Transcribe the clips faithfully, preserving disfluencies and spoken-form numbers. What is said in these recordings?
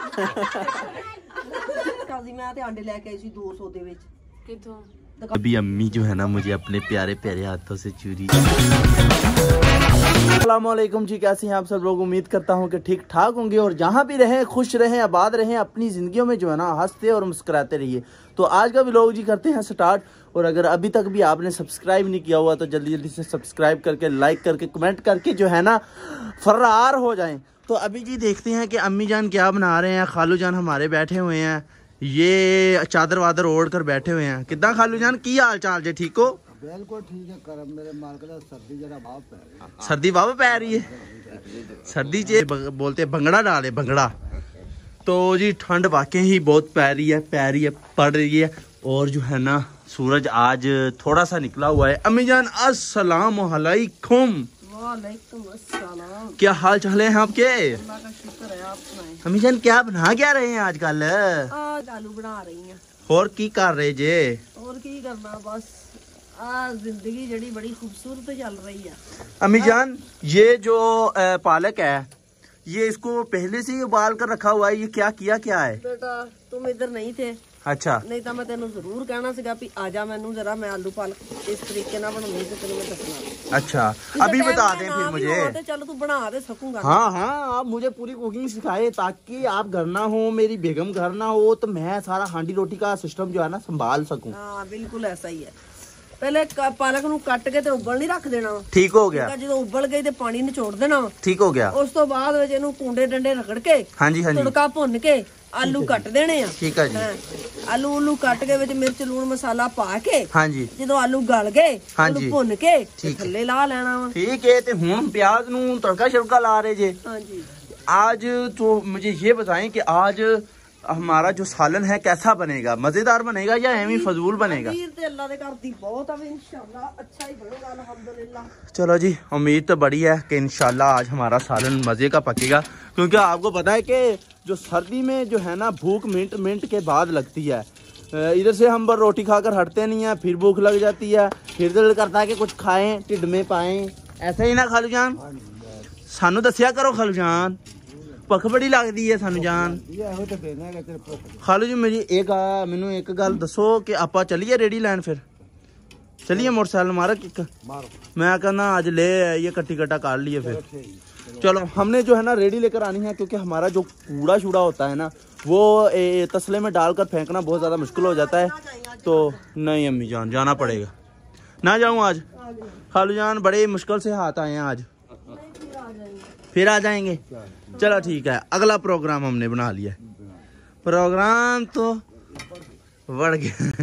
अभी अम्मी जो है ना मुझे अपने प्यारे प्यारे हाथों से चूरी। अस्सलामुअलैकुम जी, कैसे हैं आप सब लोग। उम्मीद करता हूं कि ठीक ठाक होंगे और जहां भी रहें खुश रहें, आबाद रहें, अपनी जिंदगियों में जो है ना हंसते और मुस्कुराते रहिए। तो आज का व्लॉग जी करते हैं स्टार्ट। और अगर अभी तक भी आपने सब्सक्राइब नहीं किया हुआ तो जल्दी जल्दी से सब्सक्राइब करके, लाइक करके, कमेंट करके जो है ना फरार हो जाएं। तो अभी जी देखते हैं कि अम्मी जान क्या बना रहे हैं। खालू जान हमारे बैठे हुए हैं, ये चादर वादर ओढ़ कर बैठे हुए हैं। कितना खालू जान की हाल चाल जे, ठीक हो? बिल्कुल ठीक है। करम मेरे मार्ग सर्दी जरा भाव पै सर्दी बाबा पै रही है। सर्दी चे बोलते भंगड़ा डाले भंगड़ा। तो जी ठंड वाकई ही बहुत पै रही है, पै रही है, पड़ रही है। और जो है ना सूरज आज थोड़ा सा निकला हुआ है। अम्मी जान अस्सलाम वालेकुम। वालेकुम अस्सलाम। क्या हाल चाल है आपके? अल्लाह का शुक्र है, आप सुनाएं। अम्मी जान क्या बना क्या रहे हैं आजकल? आज आलू बना रही हैं। और की कर रहे जे? और की करना, बस आज जिंदगी जड़ी बड़ी खूबसूरत चल रही है। अम्मी जान ये जो आ, पालक है, ये इसको पहले से ही उबाल कर रखा हुआ है, ये क्या किया क्या है? बेटा तुम इधर नहीं थे। अच्छा। नहीं तो मैं तेन जरूर कहना सीगा भी आजा मैनू जरा, मैं आलू पालक इस तरीके ना बनाऊंगी तो तेन मैं दसना। अच्छा अभी बता दें फिर मुझे। चलो तू बना दे सकूंगा। हाँ हाँ, आप मुझे पूरी कुकिंग सिखाए ताकि आप घर ना हो, मेरी बेगम घर ना हो, तो मैं सारा हांडी रोटी का सिस्टम जो है ना संभाल सकूं। हाँ बिल्कुल ऐसा ही है। पहले पालक नू कट के ते उबल नहीं रख देना। ठीक हो गया। जो उबल गई ते पानी निचोड़ देना। ठीक हो गया। उस तो बाद विच इहनू कूंडे डंडे रगड़ के, हाँ जी हाँ जी, तड़का भुन के आलू कट देने आ। ठीक है जी। आलू उलू कट के विच मिर्च लूण मसाला पा के, हाँ जी, जो आलू गल गए हाँ जी, भुन के ठीक थल्ले ला लेना वा। ठीक है। ते हुण प्याज नू तड़का शड़का ला रहे जे। हाँ जी। आज तो मुझे ये बताएं कि आज हमारा जो सालन है कैसा बनेगा? मजेदार बनेगा या एमी फजूल बनेगा? अल्लाह दे घर दी बहुत है, इंशाल्लाह अच्छा ही बनेगा अल्हम्दुलिल्लाह। चलो जी, उम्मीद तो बड़ी है कि इंशाल्लाह आज हमारा सालन मजे का पकेगा। क्योंकि आपको पता है कि जो सर्दी में जो है ना भूख मिनट मिनट के बाद लगती है। इधर से हम पर रोटी खाकर हटते नहीं है, फिर भूख लग जाती है, फिर दिल करता है कि कुछ खाएं, टिड में पाएं। ऐसा ही ना खालू जान? सानू दसिया करो खालू जान, भुख बड़ी लगती है सानू जान। खालू जी मेरी एक मैनू एक गल दसो कि आपां चलिए रेडी लैन, फिर चलिए मोटरसाइकिल मारो किक मारो। मैं कहना आज ले ये कट्टी कट्टा काट लिए फिर। चलो हमने जो है ना रेडी लेकर आनी है, क्योंकि हमारा जो कूड़ा शूड़ा होता है ना वो ए, तसले में डालकर फेंकना बहुत ज़्यादा मुश्किल हो जाता है। तो नहीं अम्मी जान जाना पड़ेगा। ना जाऊँ आज? खालू जान बड़े मुश्किल से हाथ आए हैं आज, फिर आ जाएंगे। चलो ठीक है, अगला प्रोग्राम हमने बना लिया। प्रोग्राम तो बढ़ गया।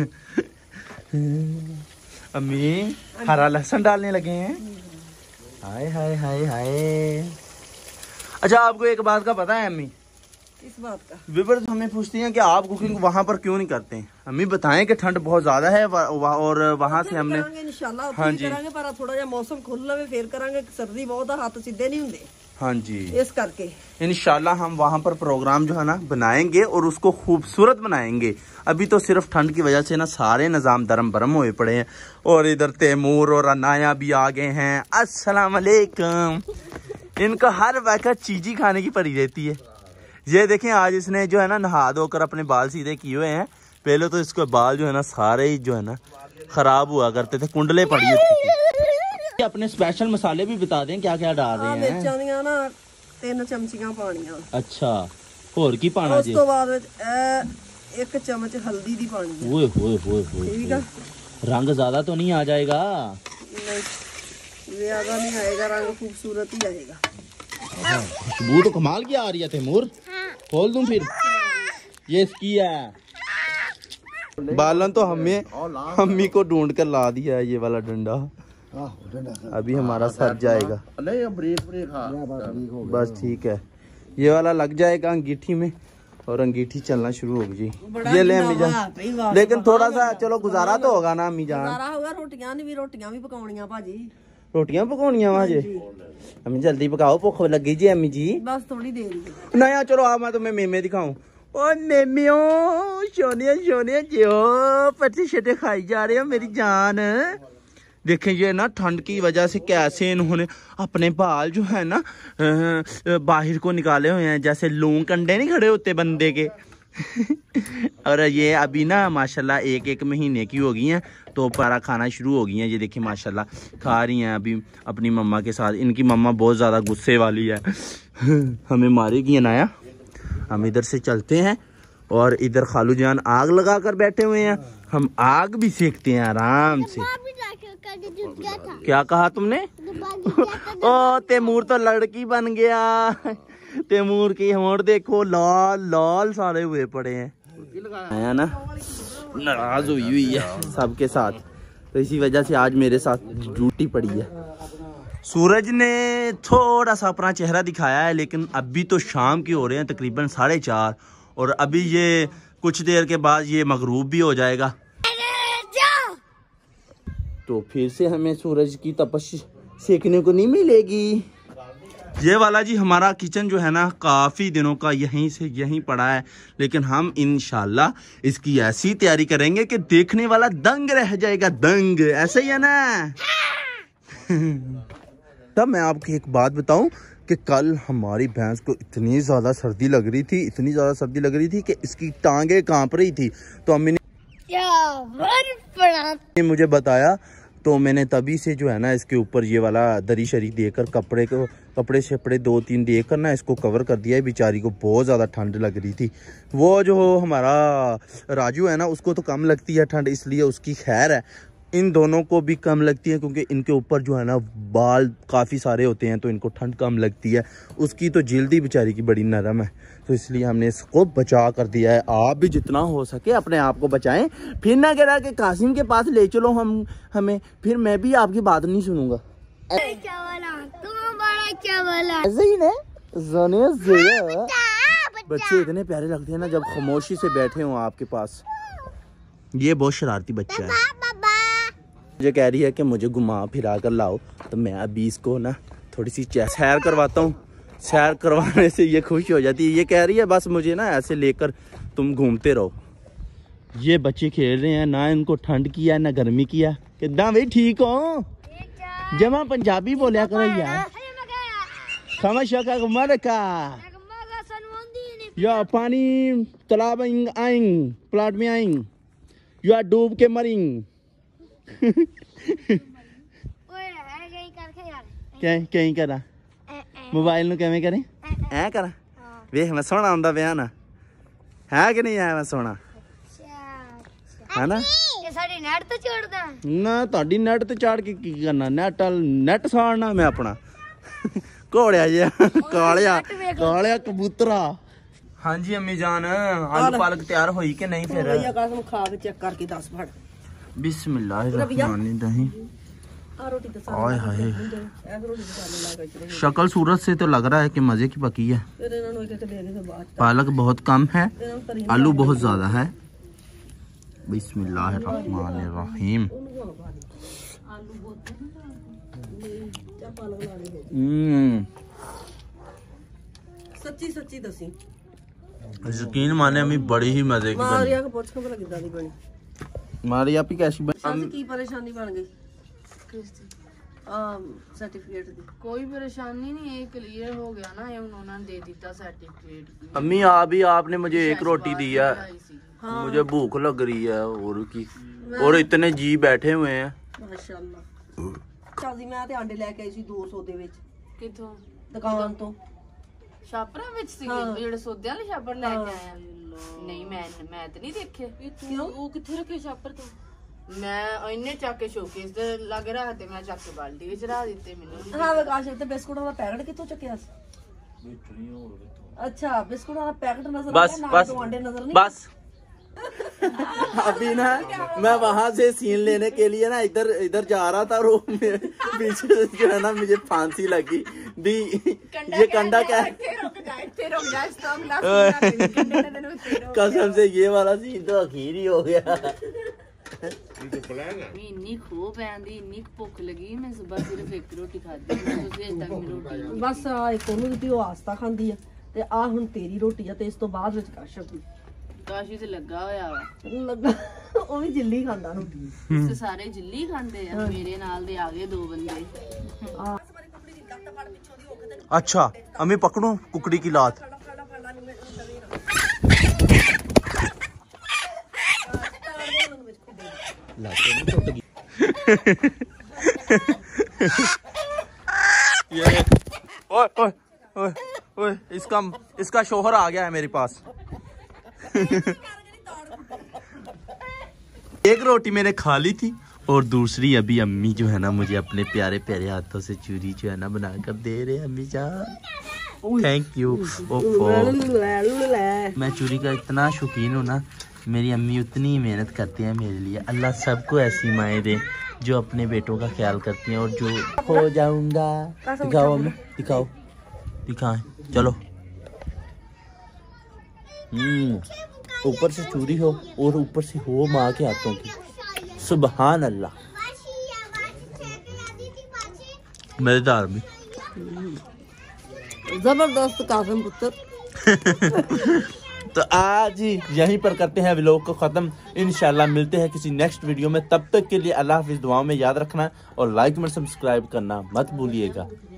अम्मी हरा लहसुन डालने लगे हैं। हाय हाय हाय हाय। अच्छा आपको एक बात का पता है अम्मी? इस बात का व्यूअर्स हमें पूछती हैं कि आप कुकिंग वहाँ पर क्यों नहीं करते हैं। अम्मी बताएं कि ठंड बहुत ज्यादा है और वहाँ से हमने इंशाल्लाह हाँ जी करांगे, पर थोड़ा जिहा मौसम खुल लवे फिर करांगे। सर्दी बहुत है, हाथ सीधे नहीं होंगे। हाँ जी, इस करके इंशाल्लाह हम वहाँ पर प्रोग्राम जो है ना बनाएंगे और उसको खूबसूरत बनाएंगे। अभी तो सिर्फ ठंड की वजह से ना सारे निज़ाम दरम बरम हुए पड़े हैं। और इधर तैमूर और अनाया भी आ गए हैं। अस्सलाम वालेकुम। इनको हर वक्त चीज़ी खाने की पड़ी रहती है। ये देखें आज इसने जो है ना नहा धोकर अपने बाल सीधे किए हुए हैं। पहले तो इसके बाल जो है ना सारे ही जो है ना खराब हुआ करते थे, कुंडले पड़ी होती थी। अपने स्पेशल मसाले भी बता दें क्या क्या डाल रहे हैं। मिर्चां दियां ना तीन चमचियां पानियां। अच्छा और की पाना जी? उस तो बाद विच एक चम्मच हल्दी दी पानी है। ओए होए होए होए, ठीक है। रंग ज्यादा तो नहीं आ जाएगा? नहीं ज्यादा नहीं आएगा, रंग खूबसूरत ही आएगा। खुशबू तो कमाल की आ रही है तैमूर। खोल दूं फिर? ये इसकी है। बालन तो हमें अम्मी को ढूंढ कर ला दिया है ये वाला डंडा। अभी हमारा सर जाएगा। बस ठीक है, ये वाला लग जाएगा अंगीठी में और अंगीठी चलना शुरू होगी जी। ये ले अम्मी जान, लेकिन थोड़ा सा चलो गुजारा तो होगा ना अम्मी जान? गुजारा होगा। रोटियां भी रोटियां भी पकाउणियां भाजी। रोटियां पकाउणियां भाजी? अम्मी जल्दी पकाओ, भुख लगी जी अम्मी जी। बस थोड़ी देर। नया चलो आ मैं तुम्हें मेमे दिखाऊं। ओ मेमियो सोनिया सोनिया जो पट्टे शट्टे खाई जा रहे हो मेरी जान। देखें ये ना ठंड की वजह से कैसे इन्होंने अपने बाल जो है ना बाहर को निकाले हुए हैं, जैसे लूं कंडे नहीं खड़े होते बंदे के। और ये अभी ना माशाल्लाह एक एक महीने की हो गई हैं तो पारा खाना शुरू हो गई हैं। ये देखिए माशाल्लाह खा रही हैं अभी अपनी मम्मा के साथ। इनकी मम्मा बहुत ज़्यादा गुस्से वाली है, हमें मारेगी अनाया। हम इधर से चलते हैं और इधर खालू जान आग लगा कर बैठे हुए हैं, हम आग भी सेकते हैं आराम से। क्या कहा तुमने? ओ तैमूर तो लड़की बन गया। तैमूर की होंठ देखो लाल लाल सारे हुए पड़े हैं। आया ना नाराज हुई हुई है सबके साथ, तो इसी वजह से आज मेरे साथ ड्यूटी पड़ी है। सूरज ने थोड़ा सा अपना चेहरा दिखाया है, लेकिन अभी तो शाम के हो रहे हैं तकरीबन साढ़े चार, और अभी ये कुछ देर के बाद ये मगरूब भी हो जाएगा, तो फिर से हमें सूरज की तपश सेकने को नहीं मिलेगी। ये वाला जी हमारा किचन जो है ना काफ़ी दिनों का यहीं से यहीं पड़ा है, लेकिन हम इंशाल्लाह इसकी ऐसी तैयारी करेंगे कि देखने वाला दंग रह जाएगा, दंग। ऐसे ही है ना? तब मैं आपको एक बात बताऊं कि कल हमारी भैंस को इतनी ज़्यादा सर्दी लग रही थी, इतनी ज़्यादा सर्दी लग रही थी कि इसकी टांगे कांप रही थी। तो अम्मी ने मुझे बताया, तो मैंने तभी से जो है ना इसके ऊपर ये वाला दरी शरी देकर कपड़े को कपड़े शपड़े दो तीन देकर ना इसको कवर कर दिया है। बेचारी को बहुत ज़्यादा ठंड लग रही थी। वो जो हमारा राजू है ना उसको तो कम लगती है ठंड, इसलिए उसकी खैर है। इन दोनों को भी कम लगती है क्योंकि इनके ऊपर जो है ना बाल काफ़ी सारे होते हैं, तो इनको ठंड कम लगती है। उसकी तो जल्दी बेचारी की बड़ी नरम है, तो इसलिए हमने इसको बचा कर दिया है। आप भी जितना हो सके अपने आप को बचाएं, फिर ना कह के कासिम के पास ले चलो हम हमें, फिर मैं भी आपकी बात नहीं सुनूंगा। ऐसे ही ना बच्चे इतने प्यारे लगते हैं ना जब खामोशी से बैठे हो आपके पास। ये बहुत शरारती बच्चा है, मुझे कह रही है कि मुझे घुमा फिरा कर लाओ, तो मैं अभी इसको ना थोड़ी सी सैर करवाता हूँ। सैर करवाने से ये खुश हो जाती है। ये कह रही है बस मुझे ना ऐसे लेकर तुम घूमते रहो। ये बच्चे खेल रहे हैं, ना इनको ठंड की है ना गर्मी की है। किदा भाई ठीक हो? जमा पंजाबी बोलिया करो यार। समझ मर का या पानी तालाब आएंग प्लाट में आएंग या डूब के मरेंग। कहीं करा मोबाइल नु किवें करें ऐ करा वेख मैं सोना आंदा पिया ना, है कि नहीं है? मैं सोना है ना? नेट तो चढ़दा ना ਤੁਹਾਡੀ नेट ਤੇ ਚੜ ਕੇ ਕੀ ਕਰਨਾ? नेट नेट ਸਾੜਨਾ मैं अपना ਘੋੜਿਆ ਜਿਹਾ ਕਾਲਿਆ ਕਾਲਿਆ ਕਬੂਤਰਾ। हाँ जी अम्मी जान आलू पालक तैयार होई कि नहीं? फिर कसम खा के चेक करके दस फड़। बिस्मिल्लाहिर्रहमानिर्रहीम। आय हाय शक्ल सूरत से तो लग रहा है कि मजे की पकी है। पालक बहुत कम है, आलू बहुत ज्यादा है। बिस्मिल्लाहिर्रहमानिर्रहीम। सच्ची सच्ची दसी यकीन माने अम्मी बड़ी ही मजे की मारिया को पूछ के भला किदां दी बनी? मारिया भी कैसी बनी? की परेशानी बन गई? सर्टिफिकेट दी कोई परेशानी नहीं है, क्लियर हो गया ना, ये उन्होंने दे दिया सर्टिफिकेट। अम्मी अभी आपने मुझे एक रोटी दी है, हाँ। मुझे भूख लग रही है और की और इतने जी बैठे हुए हैं माशाल्लाह। चल जी मैं ते अंडे लेके आई सी दो सौ दे विच। किथों? दुकान तो ਛਾਪਰਾਂ ਵਿੱਚ ਸੀ ਜਿਹੜੇ ਸੌਦੇ ਵਾਲੇ ਛਾਪਰ ਲੈ ਕੇ ਆਇਆ। ਨਹੀਂ ਮੈਂ ਮੈਂ ਤੇ ਨਹੀਂ ਦੇਖੇ। ਕਿਉਂ? ਉਹ ਕਿੱਥੇ ਰੱਖੇ ਛਾਪਰ ਤੋਂ? ਮੈਂ ਇੰਨੇ ਚੱਕ ਕੇ ਸ਼ੋਕੇਸ ਤੇ ਲੱਗ ਰਿਹਾ ਤੇ ਮੈਂ ਚੱਕ ਕੇ ਬਾਲਟੀ ਵਿੱਚ ਰੱਖ ਦਿੱਤੇ। ਮੈਨੂੰ ਹਾਂ ਵਿਕਾਸ ਤੇ ਬਿਸਕੁਟਾਂ ਦਾ ਪੈਕਟ ਕਿੱਥੋਂ ਚੱਕਿਆ ਸੀ? अच्छा बिस्कुट वाला पैकेट नजर बस आ बस तो अंडे नजर नहीं। बस अभी ना मैं वहां से सीन लेने के लिए ना इधर इधर जा रहा था, रो पीछे जो है ना मुझे फांसी लगी दी। ये कंडा क्या है? कसम से ये वाला सीन तो आखिर ही हो गया। इन्नी खो पैंदी इन्नी भुख लगी, मैं सुबह सिर्फ एक रोटी खाधी, ਤੁਸੀਂ ਅਜੇ ਤੱਕ ਮੇਰੀ ਰੋਟੀ बस आ एक ਉਹਨੂੰ ਦਿੱਤੀ, ਉਹ ਆਸਤਾ ਖਾਂਦੀ ਆ ਤੇ ਆ ਹੁਣ ਤੇਰੀ ਰੋਟੀ ਆ ਤੇ ਇਸ ਤੋਂ ਬਾਅਦ ਵਿੱਚ ਕਾਸ਼ਫ ਦੀ। ਕਾਸ਼ੀ ਤੇ ਲੱਗਾ ਹੋਇਆ ਵਾ ਲੱਗਾ ਉਹ ਵੀ ਜਿੱਲੀ ਖਾਂਦਾ ਰੋਟੀ ਤੇ ਸਾਰੇ ਜਿੱਲੀ ਖਾਂਦੇ ਆ ਮੇਰੇ ਨਾਲ ਦੇ ਆ ਗਏ ਦੋ ਬੰਦੇ अच्छा अम्मी पकड़ो कुकड़ी की लात। ये ओए ओए ओए ओए इसका इसका शोहर आ गया है मेरे पास। एक रोटी मैंने खा ली थी और दूसरी अभी अम्मी जो है ना मुझे अपने प्यारे प्यारे हाथों से चूरी जो है ना बनाकर दे रहे हैं। अम्मी जान थैंक यू। मैं चूरी का इतना शौकीन हूँ ना, मेरी अम्मी उतनी ही मेहनत करती है मेरे लिए। अल्लाह सबको ऐसी माएँ दे जो अपने बेटों का ख्याल करती हैं। और जो हो जाऊंगा दिखाओ अम्मी, दिखाओ दिखाएं चलो। हम्म ऊपर से चूरी हो और ऊपर से हो माँ के हाथों की, सुबहान अल्लाह। मजेदार भी जबरदस्त कासिम पुत्र। तो आज ही यहीं पर करते हैं व्लॉग को खत्म। इंशाल्लाह मिलते हैं किसी नेक्स्ट वीडियो में। तब तक के लिए अल्लाह हाफिज़। दुआओं में याद रखना और लाइक में सब्सक्राइब करना मत भूलिएगा।